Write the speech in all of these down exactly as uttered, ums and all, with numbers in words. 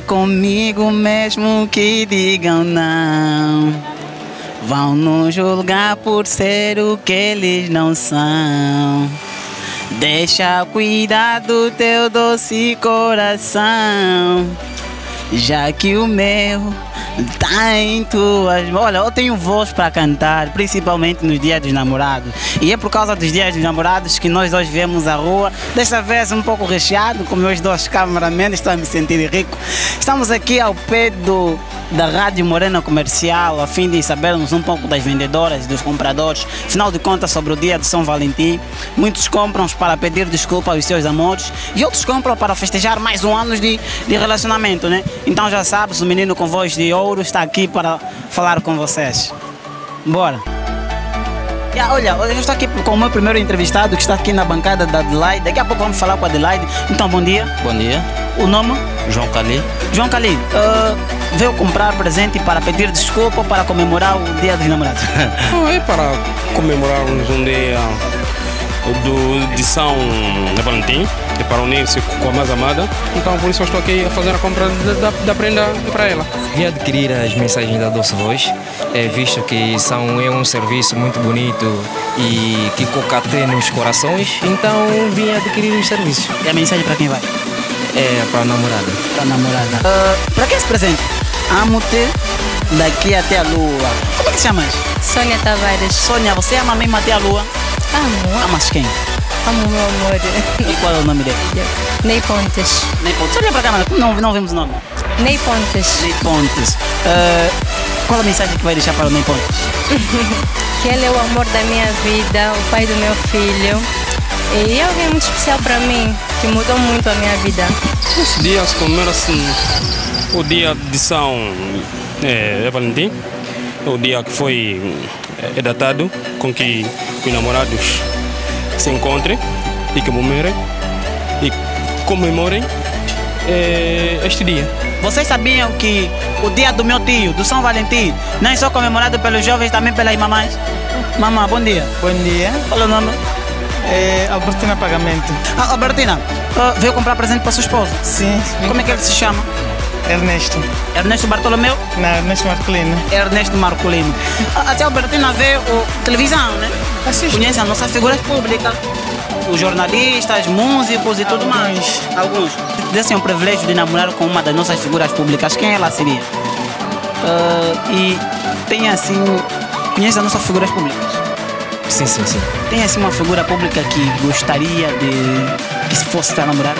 comigo mesmo que digam não. Vão nos julgar por ser o que eles não são. Deixa cuidar do teu doce coração, já que o meu tá em tuas mãos. Olha, eu tenho voz para cantar, principalmente nos dias dos namorados. E é por causa dos dias dos namorados que nós hoje viemos à rua. Desta vez um pouco recheado, com meus dois cameramen, estou a me sentir rico. Estamos aqui ao pé do, da Rádio Morena Comercial, a fim de sabermos um pouco das vendedoras, dos compradores. Afinal de contas, sobre o dia de São Valentim, muitos compram para pedir desculpa aos seus amores e outros compram para festejar mais um ano de, de relacionamento, né? Então já sabes, o menino com voz de ouro está aqui para falar com vocês. Bora! Yeah, olha, eu estou aqui com o meu primeiro entrevistado que está aqui na bancada da Adelaide. Daqui a pouco vamos falar com a Adelaide. Então, bom dia. Bom dia. O nome? João Cali. João Cali, uh, veio comprar presente para pedir desculpa ou para comemorar o Dia dos Namorados? É para comemorarmos um dia do, de São Valentim, e para unir-se com a mais amada. Então, por isso eu estou aqui a fazer a compra da, da prenda para ela. Vim adquirir as mensagens da Doce Voz, é, visto que são, é um serviço muito bonito e que concatena os corações, então vim adquirir os serviços. E a mensagem para quem vai? É para a namorada. Para a namorada. Uh, para que esse presente? Amo-te daqui até a lua. Como é que te chamas? Sônia Tavares. Sônia, você ama mesmo até a lua? Amo. Amas quem? Amo meu amor. E qual é o nome dele? Ney Pontes. Ney Pontes. Olha para a câmera, não, não vemos o nome. Ney Pontes. Ney Pontes. Uh, qual a mensagem que vai deixar para o Ney Pontes? Que ele é o amor da minha vida, o pai do meu filho. E é alguém muito especial para mim, que mudou muito a minha vida. Esse dia se comemora-se o dia de São é, Valentim, o dia que foi é, datado com que os namorados se encontrem e que comemorem e comemorem é, este dia. Vocês sabiam que o dia do meu tio, do São Valentim, não é só comemorado pelos jovens, também pelas mamães? Mamãe, bom dia. Bom dia. Qual é o nome? É Albertina Pagamento. Ah, Albertina, uh, veio comprar presente para sua esposa? Sim. Como é que ele se chama? Ernesto. Ernesto Bartolomeu? Não, Ernesto Marcolino. Ernesto Marcolino. A tia Albertina vê o televisão, né? Assiste. Conhece a nossa figura pública, os jornalistas, músicos e tudo mais. Alguns. Se tivessem o privilégio de namorar com uma das nossas figuras públicas, quem ela seria? Uh, e tem assim, conhece as nossas figuras públicas? Sim, sim, sim. Tem assim uma figura pública que gostaria de que se fosse para namorar?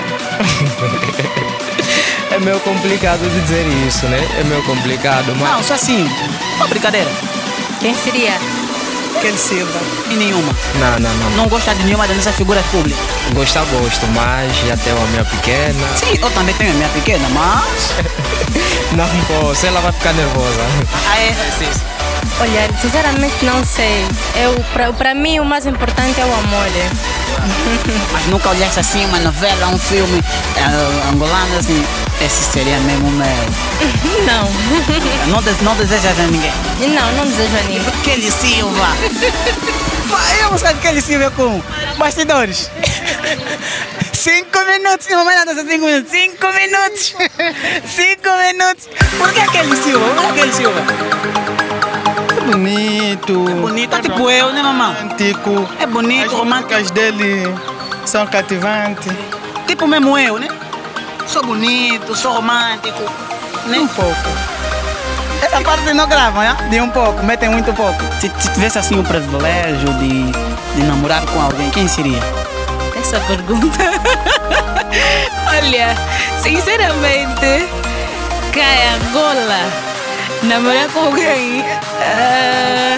É meio complicado de dizer isso, né? É meio complicado, mas... Não, só assim, uma brincadeira. Quem seria? Kelly Silva. E nenhuma. Não, não, não. Não gosta de nenhuma das nossas figuras públicas? Gostar, gosto, mas já tenho a minha pequena. Sim, eu também tenho a minha pequena, mas... Não posso, ela vai ficar nervosa. Ah, é? Sim, sim. Olha, sinceramente não sei. Eu, pra, pra mim o mais importante é o amor. Mas nunca olhaste assim uma novela, um filme uh, angolano assim, esse seria mesmo o meu. Não. Não, de, não desejas a ninguém? Não, não desejo a ninguém. Kelly Silva. Eu vou sair de Kelly Silva com bastidores. Cinco minutos, mamãe não dança cinco minutos. Cinco minutos. Cinco minutos. Por que Kelly Silva? Por que Kelly Silva? É bonito. É bonito, é tipo eu, né, mamãe? Romântico. É bonito, As romântico. músicas dele são cativantes. Tipo mesmo eu, né? Sou bonito, sou romântico. Né? Um pouco. Essa parte não gravam, né? De um pouco, metem muito pouco. Se, se tivesse assim o privilégio de, de namorar com alguém, quem seria? Essa pergunta. Olha, sinceramente, cai Angola. Namorar com alguém. Uh,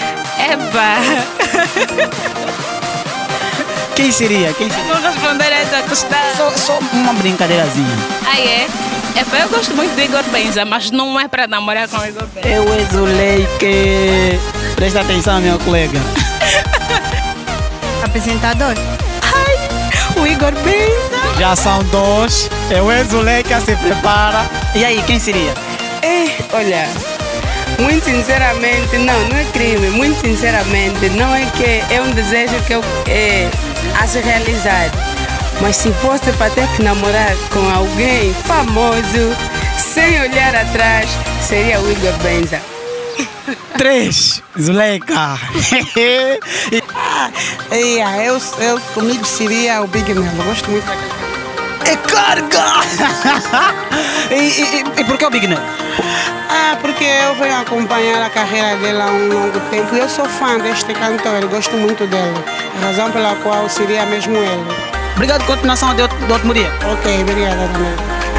epa. Quem seria? Quem seria? Vou responder essa questão. Só, só uma brincadeirazinha. Ah, é? Epa, eu gosto muito de Igor Benza, mas não é para namorar com Igor Benza. Eu exulei que... Presta atenção, meu colega. Apresentador. Ai, o Igor Benza. Já são dois. Eu exulei que se prepara. E aí, quem seria? É, olha, muito sinceramente, não, não é crime, muito sinceramente, não é que é um desejo que eu é, a se realizar, mas se fosse para ter que namorar com alguém famoso, sem olhar atrás, seria o Igor Benza. Três, Zuleika. Ah, yeah, eu, eu, comigo seria o Big Mel. Eu gosto muito daquele. É carga! e, e, e por que o Big Nel? Ah, porque eu venho acompanhar a carreira dele há um longo tempo. Eu sou fã deste cantor, eu gosto muito dele. A razão pela qual seria mesmo ele. Obrigado, continuação de outro, de outro dia. Ok, obrigada também.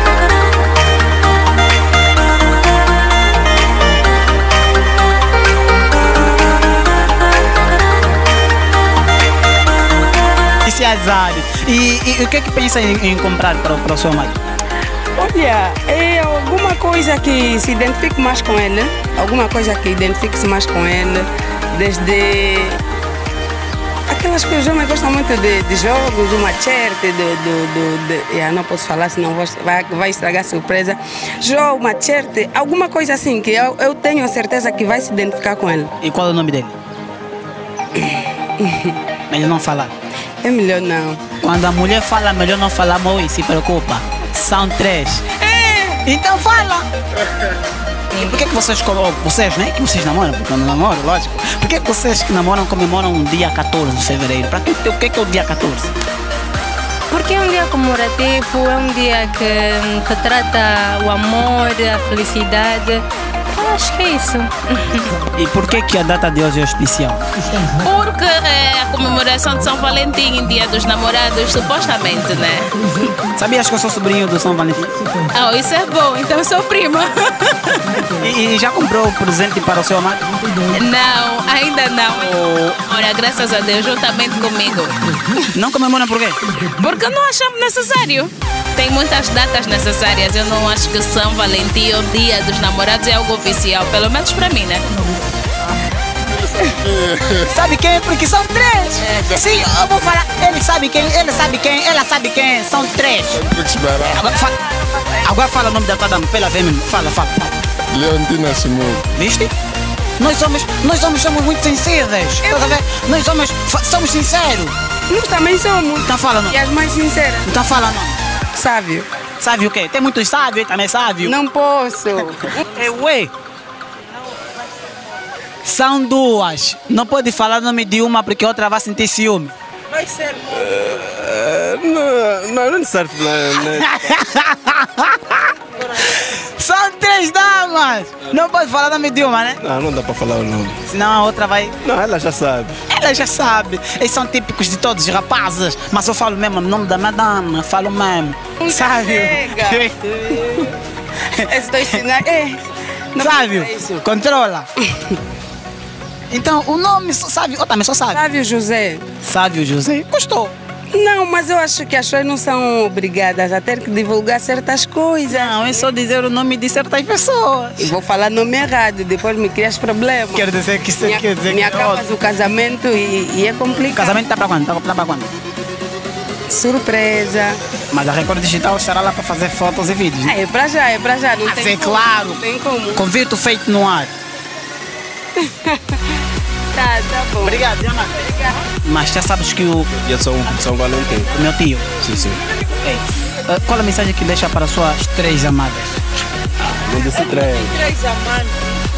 E, e, e o que é que pensa em, em comprar para, para o seu marido? Olha, é alguma coisa que se identifique mais com ele, alguma coisa que identifique-se mais com ele, desde aquelas coisas, os homens gostam muito de, de jogos, do machete, do, do, do, de, yeah, não posso falar, senão vai, vai estragar a surpresa. Jogo, machete, alguma coisa assim que eu, eu tenho a certeza que vai se identificar com ele. E qual é o nome dele? Melhor não falar. É melhor não. Quando a mulher fala, melhor não falar, Moi, se preocupa. São três. É. Então fala! E por que, que vocês, vocês, né? Que vocês namoram? Porque eu não namoro, lógico. Por que, que vocês que namoram comemoram o dia quatorze de fevereiro? Para que, o que, que é o dia quatorze? Porque é um dia comemorativo, é um dia que, que trata o amor, a felicidade. Eu acho que é isso. E por que, que a data de hoje é especial? Porque é a comemoração de São Valentim, Dia dos Namorados, supostamente, né? Sabias que eu sou sobrinho do São Valentim? Oh, isso é bom, então eu sou prima. E, e já comprou o presente para o seu amado? Não, ainda não. Oh. Olha, graças a Deus, juntamente comigo. Não comemoram por quê? Porque não achamos necessário. Tem muitas datas necessárias. Eu não acho que São Valentim ou Dia dos Namorados é algo oficial, pelo menos para mim, né? Sabe quem? Porque são três. É. Sim, eu vou falar. Ele sabe quem, ele sabe quem, ela sabe quem. São três. Agora fala, agora fala o nome da tua dama. Pela vez mesmo. Fala, fala. Leontina Simão. Viste? Nós homens, nós homens somos muito sensíveis. Estás a ver? Nós homens somos sinceros. Nós também somos. Então fala não. E as mais sinceras. Então fala não. Sábio. Sábio o quê? Tem muitos sábios, também é sábio. Não posso. É, ué. São duas. Não pode falar o nome de uma porque a outra vai sentir ciúme. Vai ser. Uh, não, não, não serve. São três damas. Não pode falar o nome de uma, né? Não, não dá para falar o nome. Senão a outra vai... Não, ela já sabe. Ela já sabe. Eles são típicos de todos os rapazes. Mas eu falo mesmo o nome da madama. Falo mesmo. Nunca sabe? Estou ensinando. É. Sábio, controla. Então, o nome, sabe, eu também só sabe. Sávio José. Sávio José. Gostou? Não, mas eu acho que as pessoas não são obrigadas a ter que divulgar certas coisas. Não, é só dizer o nome de certas pessoas. E vou falar nome errado, depois me crias problemas. Quer dizer que isso me, quer dizer me que... acabas o casamento e, e é complicado. O casamento está para quando? Está para quando? Surpresa. Mas a Record Digital estará lá para fazer fotos e vídeos, né? É, é para já, é para já. Não ah, tem é como, claro. Não tem como. Convite feito no ar. Tá, tá bom. Obrigado, Diana. Obrigado. Mas já sabes que o... Dia de São, São Valentim. O meu tio. Sim, sim. Ei, uh, qual a mensagem que deixa para as suas três amadas? Não disse três. Três amantes.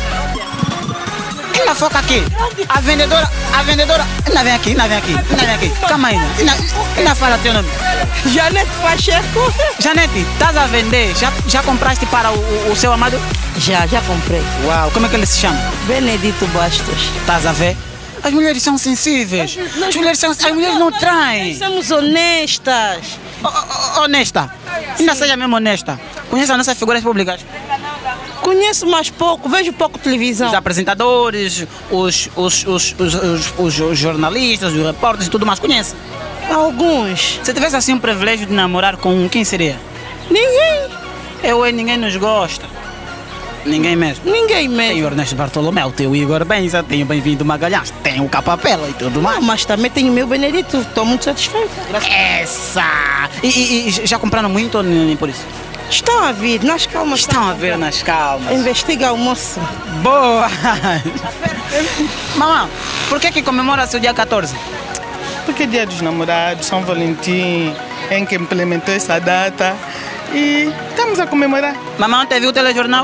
Ela foca aqui. A vendedora, a vendedora... Ainda vem aqui, ainda vem aqui, ainda vem aqui. Calma ainda. Ainda, ainda fala teu nome. Janete Pacheco. Janete, estás a vender? Já, já compraste para o, o, o seu amado? Já, já comprei. Uau, como é que ele se chama? Benedito Bastos. Estás a ver? As mulheres são sensíveis. As mulheres, são, as mulheres não traem. Somos honestas. O, o, honesta. Ainda seja mesmo honesta. Conhece as nossas figuras públicas? Conheço mais pouco, vejo pouco televisão. Os apresentadores, os, os, os, os, os, os, os jornalistas, os repórteres e tudo mais. Conhece? Alguns. Se tivesse assim um privilégio de namorar com quem seria? Ninguém. Eu e ninguém nos gosta. Ninguém mesmo. Ninguém mesmo. Tem o Ernesto Bartolomeu, tem o Igor Benza, tem o Bem-vindo Magalhães, tem o Capapela e tudo mais. Não, mas também tenho o meu Benedito, estou muito satisfeito. Essa! E, e, e já compraram muito ou nem por isso? Estão a vir, nas calmas. Estão a ver nas calmas. Investiga o moço. Boa! Mamãe, por que que comemora-se o dia quatorze? Porque é Dia dos Namorados, São Valentim, em que implementou essa data. e estamos a comemorar. Mamãe ontem viu o telejornal?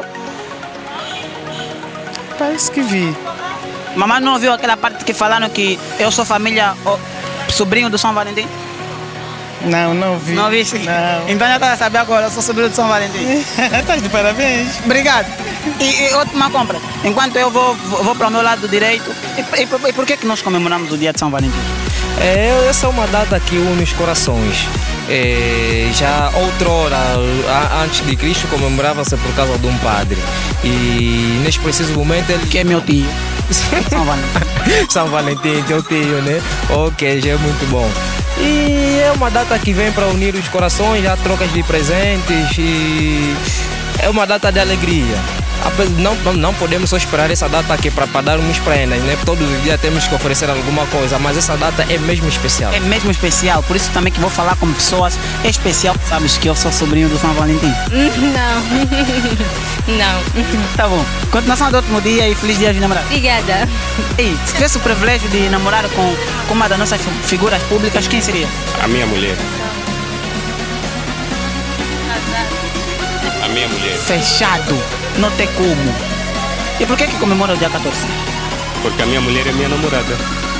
Parece que vi. Mamãe não ouviu aquela parte que falaram que eu sou família, oh, sobrinho do São Valentim? Não, não vi. Não vi? Não. Então já está a saber agora, eu sou sobrinho do São Valentim. Estás de parabéns. Obrigado. E, e última compra. Enquanto eu vou, vou, vou para o meu lado direito, e, e, e por que, que nós comemoramos o dia de São Valentim? É, essa é uma data que une os corações. É, já outrora, a- antes de Cristo, comemorava-se por causa de um padre. E neste preciso momento ele... Que é meu tio. São Valentim. São Valentim, teu tio, né? Ok, já é muito bom. E é uma data que vem para unir os corações, já trocas de presentes e é uma data de alegria. Ape- Não, não- não podemos só esperar essa data aqui para darmos prendas, né? Todos os dias temos que oferecer alguma coisa, mas essa data é mesmo especial. É mesmo especial, por isso também que vou falar com pessoas. É especial, sabes que eu sou sobrinho do São Valentim. Não. Não. Tá bom. Continuação do último dia e feliz dia de namorados. Obrigada. Ei, se tivesse o privilégio de namorar com, com uma das nossas fi- figuras públicas, quem seria? A minha mulher. A minha mulher. Fechado, não tem como. E por que que comemora o dia quatorze? Porque a minha mulher é minha namorada.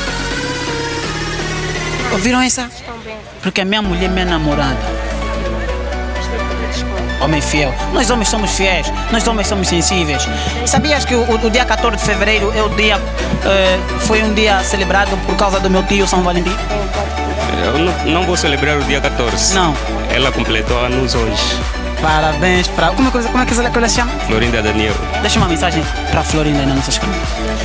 Ouviram essa? Porque a minha mulher é minha namorada. Homem fiel. Nós homens somos fiéis, nós homens somos sensíveis. Sabias que o, o dia quatorze de fevereiro é o dia, eh, foi um dia celebrado por causa do meu tio São Valentim? Eu não, não vou celebrar o dia quatorze. Não. Ela completou anos hoje. Parabéns para. Como é que, como é que ela que ela se chama? Florinda Daniel. Deixa uma mensagem para a Florinda aí nas nossas câmeras.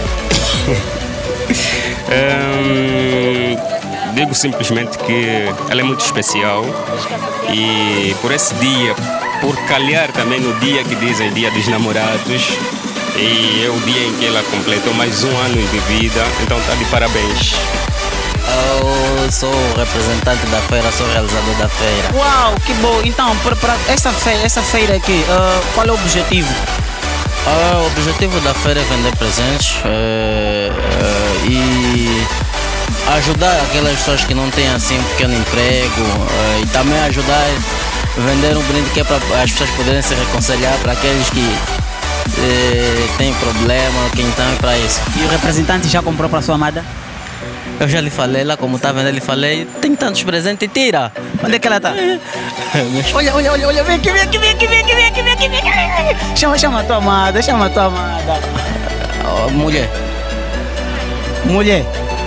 Hum, digo simplesmente que ela é muito especial e por esse dia, por calhar também no dia que dizem Dia dos Namorados, e é o dia em que ela completou mais um ano de vida, então está de parabéns. Eu sou o representante da feira, sou o realizador da feira. Uau, que bom. Então, para, para essa, feira, essa feira aqui, uh, qual é o objetivo? Ah, o objetivo da feira é vender presentes eh, eh, e ajudar aquelas pessoas que não têm assim um pequeno emprego eh, e também ajudar a vender um brinde que é para as pessoas poderem se reconciliar, para aqueles que eh, têm problema, que então é para isso. E o representante já comprou para a sua amada? Eu já lhe falei lá, como está vendo, lhe falei, tem tantos presentes, tira. Onde é que ela está? Olha, olha, olha, olha, vem aqui, vem aqui, vem aqui, vem aqui, vem aqui, vem aqui, vem aqui. Chama, chama a tua amada, chama a tua amada. Oh, mulher. Mulher.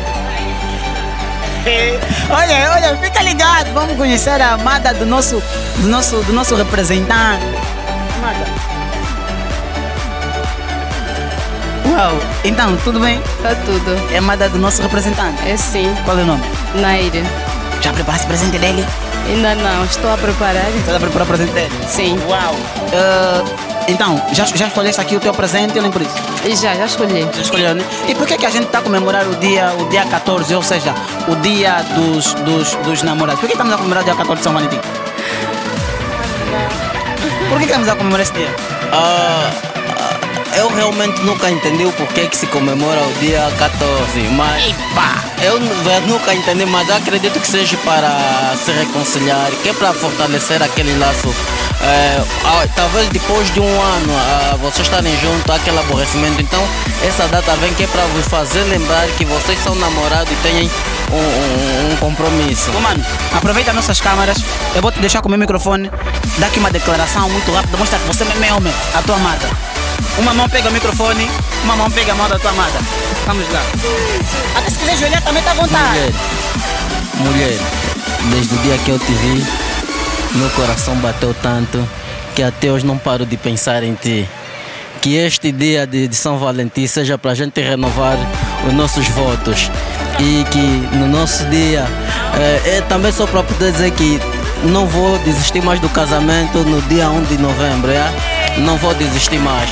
Olha, olha, fica ligado, vamos conhecer a amada do nosso, do nosso, do nosso representante. Amada. Uau, então, tudo bem? Tá tudo. É amada do nosso representante? É sim. Qual é o nome? Naire. Já preparaste o presente dele? Ainda não, estou a preparar. Está a preparar o presente dele? Sim. Uau. Uh, então, já, já escolheste aqui o teu presente ou nem por isso? Já, já escolhi. Já escolheu, né? E por que que a gente está a comemorar o dia, o dia quatorze, ou seja, o dia dos, dos, dos namorados? Por que estamos a comemorar o dia quatorze de São Valentim? Por que que estamos a comemorar esse dia? Ah, eu realmente nunca entendi o porquê que se comemora o dia quatorze, mas Epa! eu nu- nunca entendi, mas eu acredito que seja para se reconciliar, que é para fortalecer aquele laço. É, ah, talvez depois de um ano ah, vocês estarem juntos, há aquele aborrecimento, então essa data vem que é para vos fazer lembrar que vocês são namorados e têm um, um- um compromisso. Ô, mano, aproveita as nossas câmeras, eu vou te deixar com o meu microfone, dá aqui uma declaração muito rápida, mostra que você mesmo é homem, a tua amada. Uma mão pega o microfone, uma mão pega a mão da tua amada. Vamos lá. Até se quiser ajoelhar também tá à vontade. Mulher, mulher, desde o dia que eu te vi, meu coração bateu tanto que até hoje não paro de pensar em ti. Que este dia de, de São Valentim seja para a gente renovar os nossos votos e que no nosso dia é, é também só para poder dizer que não vou desistir mais do casamento no dia um de novembro, é? Não vou desistir mais.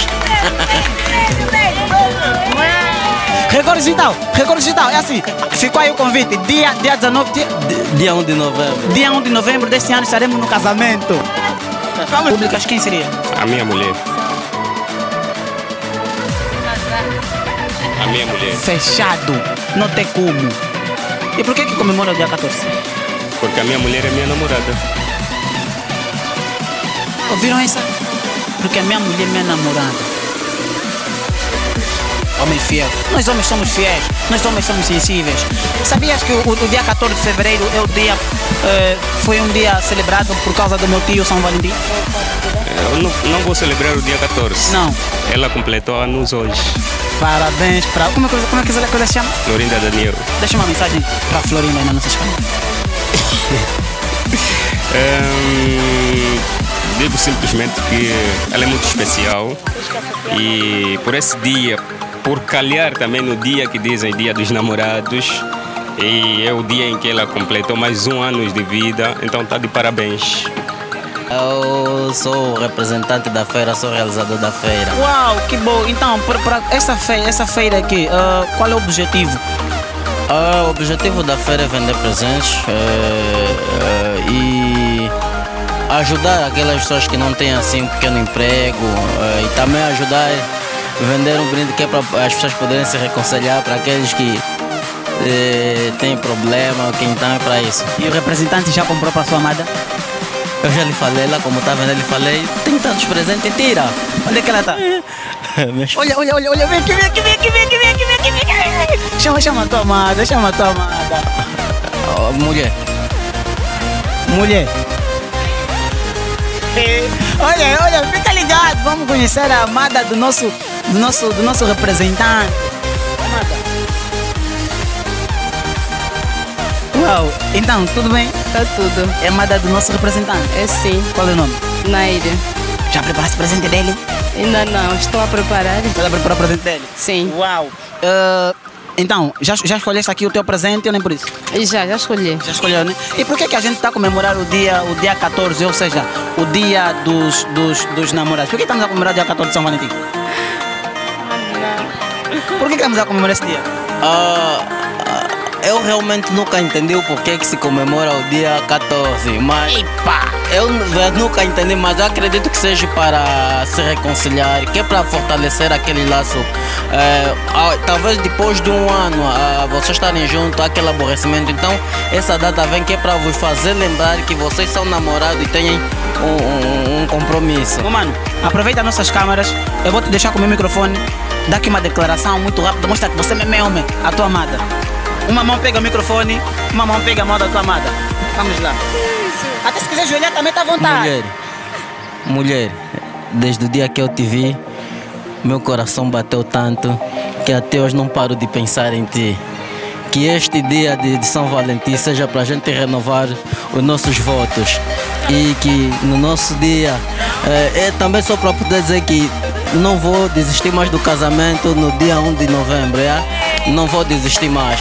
Record Digital, Record Digital, é assim, ficou aí o convite, dia, dia dezenove, dia, Dia um de novembro. dia um de novembro deste ano estaremos no casamento. Vamos. Públicas, quem seria? A minha mulher. A minha mulher. Fechado, não tem como. E por que que comemora o dia quatorze? Porque a minha mulher é minha namorada. Ouviram essa? Porque a minha mulher é minha namorada. Homem fiel. Nós homens somos fiéis, nós homens somos sensíveis. Sabias que o, o dia quatorze de fevereiro é o dia, eh, foi um dia celebrado por causa do meu tio São Valentim? Eu não, não vou celebrar o dia quatorze. Não. Ela completou anos hoje. Parabéns para... Como é que, como é que essa coisa se chama? Florinda Daniel. Deixa uma mensagem para a Florinda aí na nossa escola. Hum, digo simplesmente que ela é muito especial e por esse dia, por calhar também no dia que dizem Dia dos Namorados, e é o dia em que ela completou mais um ano de vida, então está de parabéns. Eu sou o representante da feira, sou o realizador da feira. Uau, que bom! Então, para essa feira, essa feira aqui, uh, qual é o objetivo? Uh, o objetivo da feira é vender presentes uh, uh, e ajudar aquelas pessoas que não têm assim um pequeno emprego uh, e também ajudar a vender um brinde que é para as pessoas poderem se reconciliar, para aqueles que uh, têm problema, que então é para isso. E o representante já comprou para sua amada? Eu já lhe falei lá, como está vendo, eu lhe falei, tem tantos presentes, tira. Onde é que ela está? Olha, olha, olha, olha, vem aqui, vem aqui, vem aqui, vem aqui, vem aqui, vem aqui, vem aqui. Chama, chama a tua amada, chama a tua amada. Oh, mulher. Mulher. Olha, olha, fica ligado, vamos conhecer a amada do nosso, do nosso, do nosso representante. Amada. Uau, então, tudo bem? Tá tudo. É amada do nosso representante? É sim. Qual é o nome? Naira. Já preparaste o presente dele? Ainda não, estou a preparar. Vai preparar o presente dele? Sim. Uau. Uh, então, já, já escolheste aqui o teu presente ou nem por isso? Já, já escolhi. Já escolheu, né? E por que que a gente está a comemorar o dia, o dia quatorze, ou seja, o dia dos, dos, dos namorados? Por que estamos a comemorar o dia quatorze de São Valentim? Por que que estamos a comemorar esse dia? Uh, Eu realmente nunca entendi o porquê que se comemora o dia quatorze, mas Epa! eu, eu nunca entendi, mas eu acredito que seja para se reconciliar, que é para fortalecer aquele laço. É, talvez depois de um ano ah, vocês estarem juntos, aquele aborrecimento, então essa data vem que é para vos fazer lembrar que vocês são namorados e têm um, um, um compromisso. Ô, mano, aproveita nossas câmeras, eu vou te deixar com o meu microfone, dá aqui uma declaração muito rápida, mostra que você mesmo é homem, a tua amada. Uma mão pega o microfone, uma mão pega a mão da tua amada. Vamos lá. Até se quiser ajoelhar também está à vontade. Mulher, mulher, desde o dia que eu te vi, meu coração bateu tanto que até hoje não paro de pensar em ti. Que este dia de, de São Valentim seja para a gente renovar os nossos votos. E que no nosso dia, é, é também só para poder dizer que não vou desistir mais do casamento no dia um de novembro, é? Não vou desistir mais.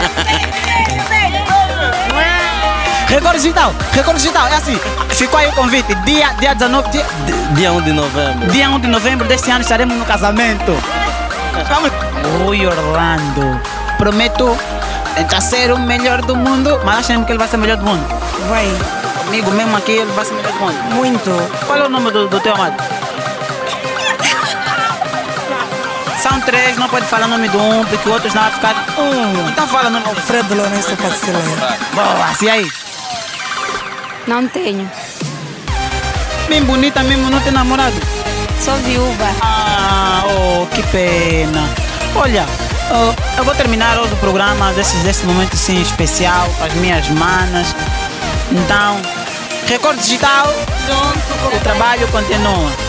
Record Digital, Record Digital, é assim, ficou aí o convite, dia, dia dezenove, dia, dia um de novembro. Dia um de novembro deste ano estaremos no casamento. Vamos. Oi, Orlando, prometo tentar ser o melhor do mundo, mas achamos que ele vai ser o melhor do mundo. Vai. Comigo mesmo aqui ele vai ser o melhor do mundo. Muito. Qual é o nome do, do teu amado? São três, não pode falar o nome de um, porque o outro não vai ficar. Um. Então fala o nome do Alfredo Lourenço Pacileiro. Boa, e aí? Não tenho. Bem bonita mesmo, não tem namorado? Sou viúva. Ah, oh, que pena. Olha, oh, eu vou terminar hoje o programa desse, desse momento assim especial com as minhas manas. Então, Record Digital, junto, o trabalho continua.